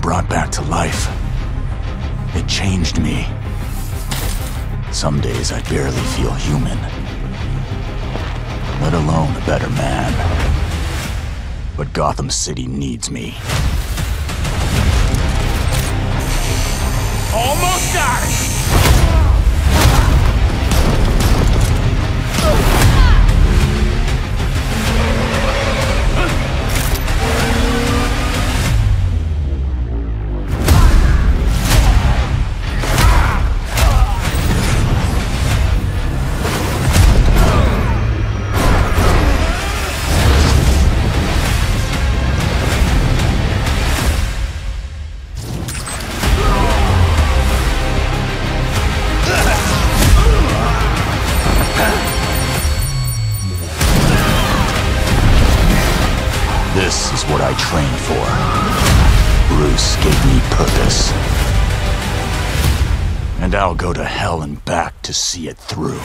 brought back to life. It changed me. Some days I barely feel human, let alone a better man. But Gotham City needs me. Almost got it! This is what I trained for. Bruce gave me purpose. And I'll go to hell and back to see it through.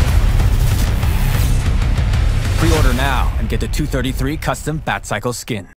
Pre-order now and get the 233 custom Batcycle skin.